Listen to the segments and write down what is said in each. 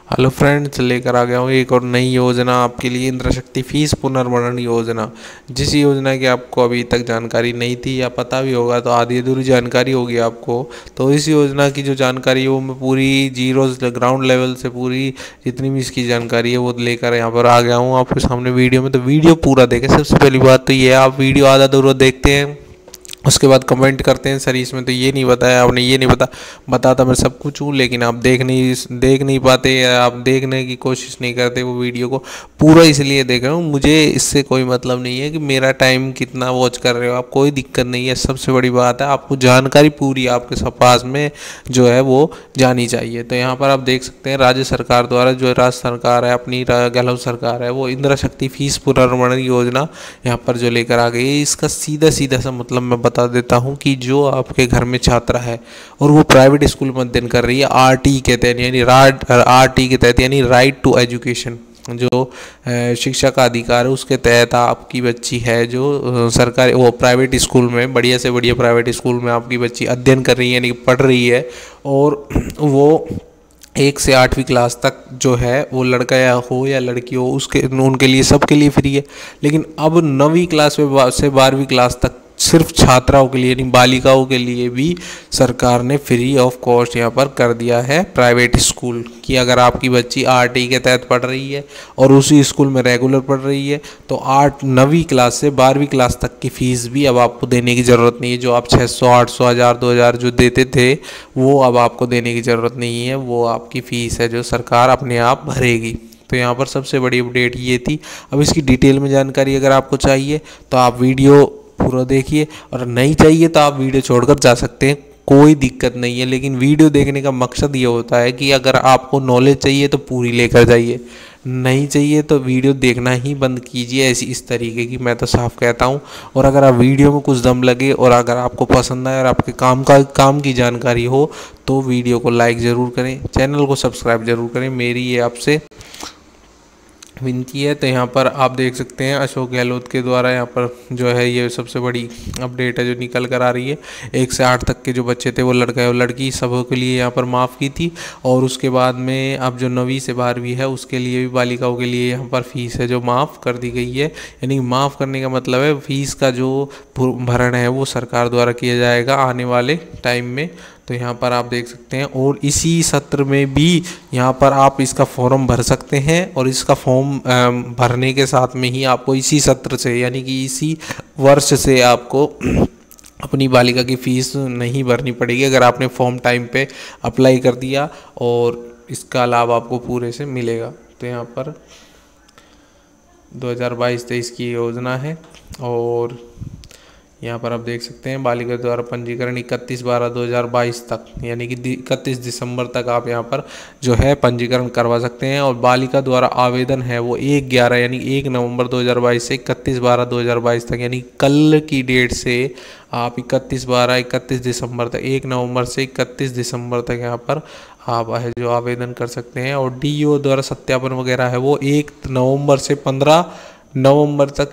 Hello friends, लेकर आ गया हूँ एक और नई योजना आपके लिए, इंदिरा शक्ति फीस पुनर्भरण योजना। जिस योजना की आपको अभी तक जानकारी नहीं थी या पता भी होगा तो आधी अधूरी जानकारी होगी आपको। तो इस योजना की जो जानकारी है वो मैं पूरी जीरो ग्राउंड लेवल से पूरी जितनी भी इसकी जानकारी है वो लेकर यहाँ पर आ गया हूँ आपके सामने वीडियो में। तो वीडियो पूरा देखें। सबसे पहली बात तो ये, आप वीडियो आधा अधूरा देखते हैं, उसके बाद कमेंट करते हैं सर इसमें तो ये नहीं बताया आपने, ये नहीं बताता मैं सब कुछ हूँ, लेकिन आप देख नहीं पाते या आप देखने की कोशिश नहीं करते वो वीडियो को। पूरा इसलिए देख रहा हूँ, मुझे इससे कोई मतलब नहीं है कि मेरा टाइम कितना वॉच कर रहे हो आप, कोई दिक्कत नहीं है। सबसे बड़ी बात है आपको जानकारी पूरी आपके सब पास में जो है वो जानी चाहिए। तो यहाँ पर आप देख सकते हैं राज्य सरकार द्वारा, जो राज्य सरकार है अपनी गहलोत सरकार है, वो इंदिरा शक्ति फीस पुनर्भरण योजना यहाँ पर जो लेकर आ गई है। इसका सीधा सीधा सा मतलब मैं बता देता हूँ कि जो आपके घर में छात्रा है और वो प्राइवेट स्कूल में अध्ययन कर रही है आरटी के तहत, यानी आरटी के तहत, यानी राइट टू एजुकेशन, जो शिक्षा का अधिकार है उसके तहत आपकी बच्ची है जो सरकारी वो प्राइवेट स्कूल में, बढ़िया से बढ़िया प्राइवेट स्कूल में आपकी बच्ची अध्ययन कर रही है, यानी पढ़ रही है। और वो 1 से 8वीं क्लास तक जो है वो लड़का या हो या लड़की हो उसके उनके लिए सबके लिए फ्री है। लेकिन अब 9वीं क्लास से 12वीं क्लास तक सिर्फ छात्राओं के लिए यानी बालिकाओं के लिए भी सरकार ने फ्री ऑफ कॉस्ट यहाँ पर कर दिया है प्राइवेट स्कूल की। अगर आपकी बच्ची आरटी के तहत पढ़ रही है और उसी स्कूल में रेगुलर पढ़ रही है तो 9वीं क्लास से 12वीं क्लास तक की फ़ीस भी अब आपको देने की ज़रूरत नहीं है। जो आप 600, 800, 1000, 2000 जो देते थे वो अब आपको देने की ज़रूरत नहीं है। वो आपकी फ़ीस है जो सरकार अपने आप भरेगी। तो यहाँ पर सबसे बड़ी अपडेट ये थी। अब इसकी डिटेल में जानकारी अगर आपको चाहिए तो आप वीडियो पूरा देखिए, और नहीं चाहिए तो आप वीडियो छोड़कर जा सकते हैं, कोई दिक्कत नहीं है। लेकिन वीडियो देखने का मकसद ये होता है कि अगर आपको नॉलेज चाहिए तो पूरी लेकर जाइए, नहीं चाहिए तो वीडियो देखना ही बंद कीजिए। ऐसी इस तरीके की मैं तो साफ कहता हूँ। और अगर आप वीडियो में कुछ दम लगे और अगर आपको पसंद आए और आपके काम की जानकारी हो तो वीडियो को लाइक ज़रूर करें, चैनल को सब्सक्राइब ज़रूर करें, मेरी ये आपसे विनती है। तो यहाँ पर आप देख सकते हैं अशोक गहलोत के द्वारा यहाँ पर जो है ये सबसे बड़ी अपडेट है जो निकल कर आ रही है। 1 से 8 तक के जो बच्चे थे वो लड़का और लड़की सबों के लिए यहाँ पर माफ़ की थी। और उसके बाद में अब जो 9वीं से 12वीं है उसके लिए भी बालिकाओं के लिए यहाँ पर फ़ीस है जो माफ़ कर दी गई है। यानी माफ़ करने का मतलब है फ़ीस का जो भरण है वो सरकार द्वारा किया जाएगा आने वाले टाइम में। तो यहाँ पर आप देख सकते हैं। और इसी सत्र में भी यहाँ पर आप इसका फॉर्म भर सकते हैं और इसका फॉर्म भरने के साथ में ही आपको इसी सत्र से यानी कि इसी वर्ष से आपको अपनी बालिका की फ़ीस नहीं भरनी पड़ेगी अगर आपने फॉर्म टाइम पे अप्लाई कर दिया, और इसका लाभ आपको पूरे से मिलेगा। तो यहाँ पर 2022-23 की योजना है। और यहाँ पर आप देख सकते हैं बालिका द्वारा पंजीकरण 31/12/2022 तक, यानी कि 31 दिसंबर तक आप यहाँ पर जो है पंजीकरण करवा सकते हैं। और बालिका द्वारा आवेदन है वो 1/11 यानी 1 नवंबर 2022 से 31/12/2022 तक, यानी कल की डेट से आप 31 दिसंबर तक, 1 नवंबर से 31 दिसंबर तक यहाँ पर आप जो आवेदन कर सकते हैं। और डीईओ द्वारा सत्यापन वगैरह है वो 1 नवंबर से 15 नवंबर तक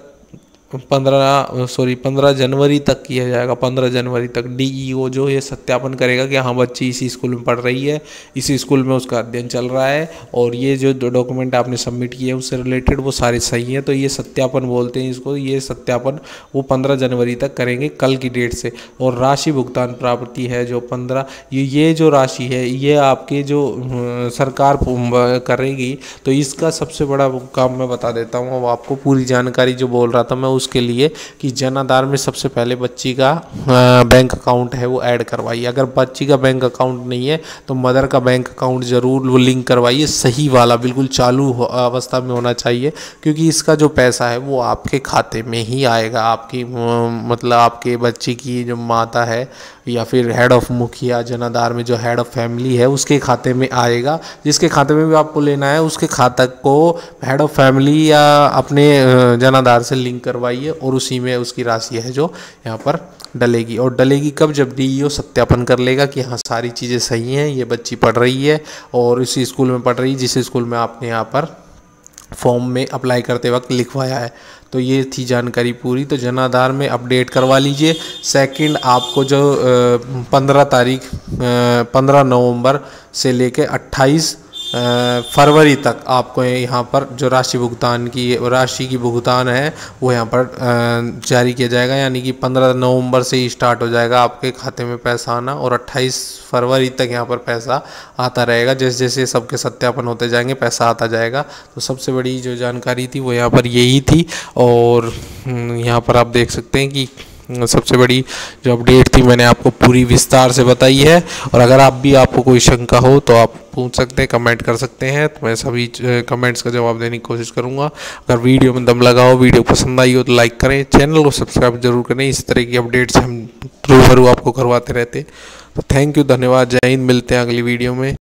15 जनवरी तक किया जाएगा। 15 जनवरी तक डीईओ जो ये सत्यापन करेगा कि हाँ बच्ची इसी स्कूल में पढ़ रही है, इसी स्कूल में उसका अध्ययन चल रहा है और ये जो डॉक्यूमेंट आपने सबमिट किए हैं उससे रिलेटेड वो सारे सही हैं। तो ये सत्यापन बोलते हैं इसको। ये सत्यापन वो 15 जनवरी तक करेंगे कल की डेट से। और राशि भुगतान प्राप्ति है जो 15, ये जो राशि है ये आपके जो सरकार करेगी। तो इसका सबसे बड़ा काम मैं बता देता हूँ, वो आपको पूरी जानकारी जो बोल रहा था मैं उसके लिए, कि जन आधार में सबसे पहले बच्ची का बैंक अकाउंट है वो ऐड करवाइए। अगर बच्ची का बैंक अकाउंट नहीं है तो मदर का बैंक अकाउंट ज़रूर वो लिंक करवाइए, सही वाला, बिल्कुल चालू अवस्था में होना चाहिए, क्योंकि इसका जो पैसा है वो आपके खाते में ही आएगा। आपकी मतलब आपके बच्ची की जो माता है या फिर हेड ऑफ मुखिया जन आधार में जो हेड ऑफ फैमिली है उसके खाते में आएगा। जिसके खाते में भी आपको लेना है उसके खाता को हेड ऑफ फैमिली या अपने जन आधार से लिंक करवाइए और उसी में उसकी राशि है जो यहाँ पर डलेगी। और डलेगी कब? जब डीईओ सत्यापन कर लेगा कि हाँ सारी चीज़ें सही हैं, ये बच्ची पढ़ रही है और इसी स्कूल में पढ़ रही है जिस स्कूल में आपने यहाँ पर फॉर्म में अप्लाई करते वक्त लिखवाया है। तो ये थी जानकारी पूरी। तो जन आधार में अपडेट करवा लीजिए। सेकंड, आपको जो 15 नवंबर से लेके 28 फरवरी तक आपको यहाँ पर जो राशि की भुगतान है वो यहाँ पर जारी किया जाएगा। यानी कि 15 नवंबर से ही स्टार्ट हो जाएगा आपके खाते में पैसा आना, और 28 फरवरी तक यहाँ पर पैसा आता रहेगा। जैसे जैसे सबके सत्यापन होते जाएंगे पैसा आता जाएगा। तो सबसे बड़ी जो जानकारी थी वो यहाँ पर यही थी। और यहाँ पर आप देख सकते हैं कि सबसे बड़ी जो अपडेट थी मैंने आपको पूरी विस्तार से बताई है। और अगर आपको कोई शंका हो तो आप पूछ सकते हैं, कमेंट कर सकते हैं, तो मैं सभी कमेंट्स का जवाब देने की कोशिश करूंगा। अगर वीडियो में दम लगा हो, वीडियो पसंद आई हो तो लाइक करें, चैनल को सब्सक्राइब जरूर करें। इस तरह की अपडेट्स हम रूबरू आपको करवाते रहते हैं। तो थैंक यू, धन्यवाद, जय हिंद। मिलते हैं अगली वीडियो में।